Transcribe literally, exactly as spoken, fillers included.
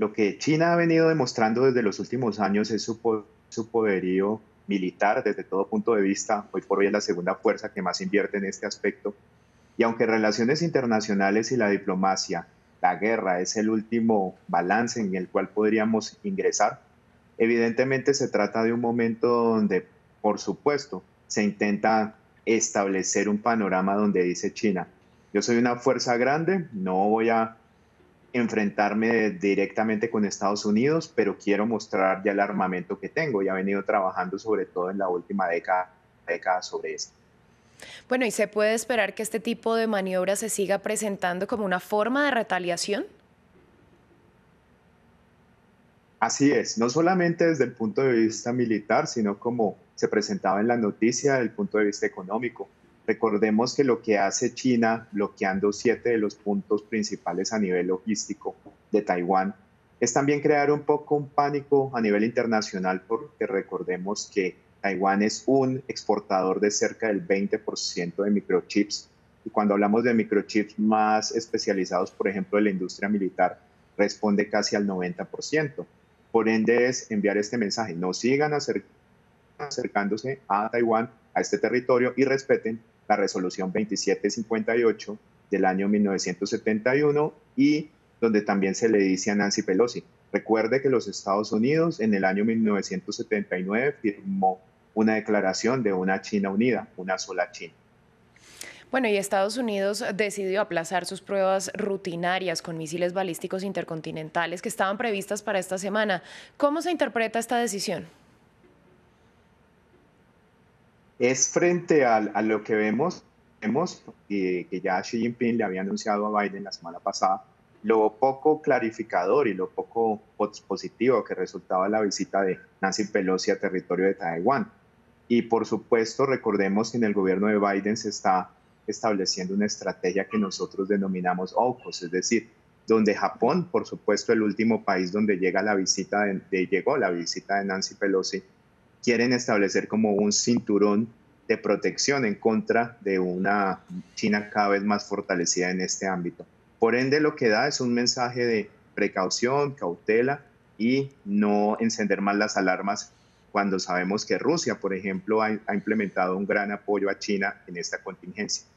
lo que China ha venido demostrando desde los últimos años es su, po- su poderío militar desde todo punto de vista. Hoy por hoy es la segunda fuerza que más invierte en este aspecto. Y aunque relaciones internacionales y la diplomacia, la guerra es el último balance en el cual podríamos ingresar, evidentemente se trata de un momento donde, por supuesto, se intenta establecer un panorama donde dice China, yo soy una fuerza grande, no voy a enfrentarme directamente con Estados Unidos, pero quiero mostrar ya el armamento que tengo y ha venido trabajando sobre todo en la última década, década sobre esto. Bueno, ¿y se puede esperar que este tipo de maniobra se siga presentando como una forma de retaliación? Así es, no solamente desde el punto de vista militar, sino como se presentaba en la noticia, desde el punto de vista económico. Recordemos que lo que hace China, bloqueando siete de los puntos principales a nivel logístico de Taiwán, es también crear un poco un pánico a nivel internacional, porque recordemos que Taiwán es un exportador de cerca del veinte por ciento de microchips. Y cuando hablamos de microchips más especializados, por ejemplo, de la industria militar, responde casi al noventa por ciento. Por ende, es enviar este mensaje: no sigan acer- acercándose a Taiwán, a este territorio, y respeten la resolución veintisiete cincuenta y ocho del año mil novecientos setenta y uno, y donde también se le dice a Nancy Pelosi, recuerde que los Estados Unidos en el año mil novecientos setenta y nueve firmó una declaración de una China unida, una sola China. Bueno, y Estados Unidos decidió aplazar sus pruebas rutinarias con misiles balísticos intercontinentales que estaban previstas para esta semana. ¿Cómo se interpreta esta decisión? Es frente al- a, lo que vemos, vemos eh, que ya Xi Jinping le había anunciado a Biden la semana pasada, lo poco clarificador y lo poco pos- positivo que resultaba la visita de Nancy Pelosi a territorio de Taiwán. Y por supuesto, recordemos que en el gobierno de Biden se está estableciendo una estrategia que nosotros denominamos AUKUS, es decir, donde Japón, por supuesto, el último país donde llega la visita de, de- llegó la visita de Nancy Pelosi, quieren establecer como un cinturón de protección en contra de una China cada vez más fortalecida en este ámbito. Por ende, lo que da es un mensaje de precaución, cautela y no encender más las alarmas cuando sabemos que Rusia, por ejemplo, ha, ha implementado un gran apoyo a China en esta contingencia.